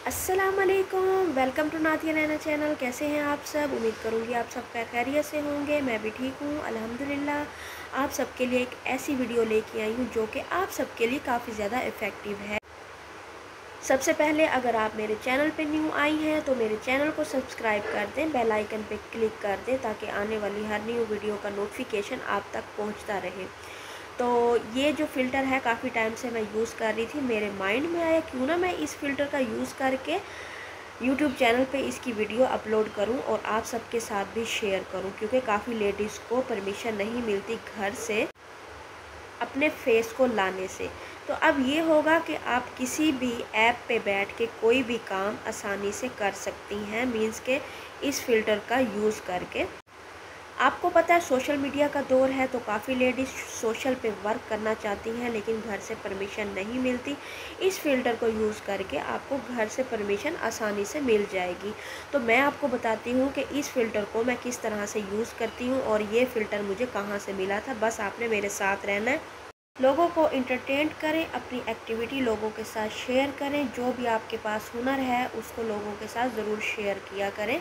अस्सलामुअलैकुम, welcome to Natiya Naina channel. कैसे हैं आप सब? उम्मीद करूंगी आप सब खैरियत से होंगे। मैं भी ठीक हूँ अल्हम्दुलिल्लाह। आप सबके लिए एक ऐसी वीडियो लेके आई हूँ जो कि आप सबके लिए काफ़ी ज़्यादा इफ़ेक्टिव है। सबसे पहले अगर आप मेरे चैनल पे न्यू आई हैं तो मेरे चैनल को सब्सक्राइब कर दें, बेल आइकन पे क्लिक कर दें ताकि आने वाली हर न्यू वीडियो का नोटिफिकेशन आप तक पहुंचता रहे। तो ये जो फ़िल्टर है काफ़ी टाइम से मैं यूज़ कर रही थी, मेरे माइंड में आया क्यों ना मैं इस फ़िल्टर का यूज़ करके यूट्यूब चैनल पे इसकी वीडियो अपलोड करूं और आप सबके साथ भी शेयर करूं, क्योंकि काफ़ी लेडीज़ को परमिशन नहीं मिलती घर से अपने फेस को लाने से। तो अब ये होगा कि आप किसी भी ऐप पे बैठ के कोई भी काम आसानी से कर सकती हैं, मीन्स के इस फ़िल्टर का यूज़ करके। आपको पता है सोशल मीडिया का दौर है तो काफ़ी लेडीज़ सोशल पे वर्क करना चाहती हैं लेकिन घर से परमिशन नहीं मिलती। इस फ़िल्टर को यूज़ करके आपको घर से परमिशन आसानी से मिल जाएगी। तो मैं आपको बताती हूँ कि इस फ़िल्टर को मैं किस तरह से यूज़ करती हूँ और ये फ़िल्टर मुझे कहाँ से मिला था। बस आपने मेरे साथ रहना है। लोगों को इंटरटेन करें, अपनी एक्टिविटी लोगों के साथ शेयर करें, जो भी आपके पास हुनर है उसको लोगों के साथ ज़रूर शेयर किया करें।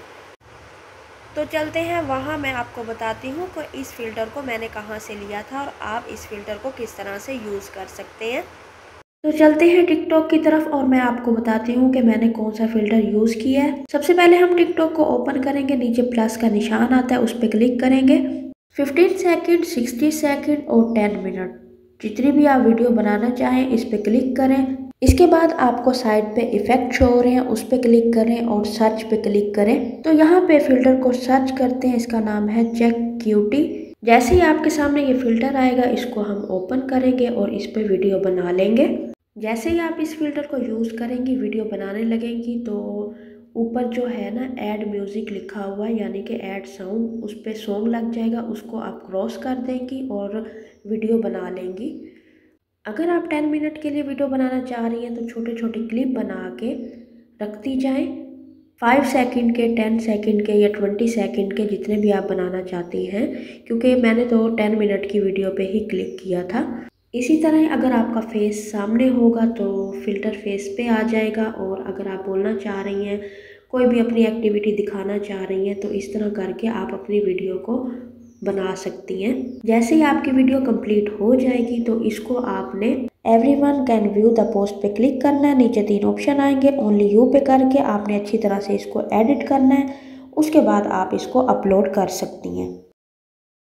तो चलते हैं वहाँ, मैं आपको बताती हूँ कि इस फ़िल्टर को मैंने कहाँ से लिया था और आप इस फ़िल्टर को किस तरह से यूज़ कर सकते हैं। तो चलते हैं टिकटॉक की तरफ और मैं आपको बताती हूँ कि मैंने कौन सा फ़िल्टर यूज़ किया है। सबसे पहले हम टिकटॉक को ओपन करेंगे, नीचे प्लस का निशान आता है उस पर क्लिक करेंगे। 15 सेकंड, 60 सेकंड और 10 मिनट जितनी भी आप वीडियो बनाना चाहें इस पर क्लिक करें। इसके बाद आपको साइड पे इफेक्ट शो हो रहे हैं, उस पर क्लिक करें और सर्च पे क्लिक करें। तो यहाँ पे फिल्टर को सर्च करते हैं, इसका नाम है चेक क्यूटी। जैसे ही आपके सामने ये फिल्टर आएगा इसको हम ओपन करेंगे और इस पे वीडियो बना लेंगे। जैसे ही आप इस फिल्टर को यूज़ करेंगी, वीडियो बनाने लगेंगी, तो ऊपर जो है ना ऐड म्यूज़िक लिखा हुआ है यानी कि ऐड साउंड, उस पर सॉन्ग लग जाएगा, उसको आप क्रॉस कर देंगी और वीडियो बना लेंगी। अगर आप 10 मिनट के लिए वीडियो बनाना चाह रही हैं तो छोटे छोटे क्लिप बना के रखती जाएं। 5 सेकंड के, 10 सेकंड के या 20 सेकंड के, जितने भी आप बनाना चाहती हैं, क्योंकि मैंने तो 10 मिनट की वीडियो पे ही क्लिक किया था। इसी तरह अगर आपका फेस सामने होगा तो फ़िल्टर फेस पे आ जाएगा और अगर आप बोलना चाह रही हैं, कोई भी अपनी एक्टिविटी दिखाना चाह रही हैं, तो इस तरह करके आप अपनी वीडियो को बना सकती हैं। जैसे ही आपकी वीडियो कंप्लीट हो जाएगी तो इसको आपने everyone can view the post पे क्लिक करना है। नीचे 3 ऑप्शन आएंगे, ओनली यू पे करके आपने अच्छी तरह से इसको एडिट करना है। उसके बाद आप इसको अपलोड कर सकती हैं।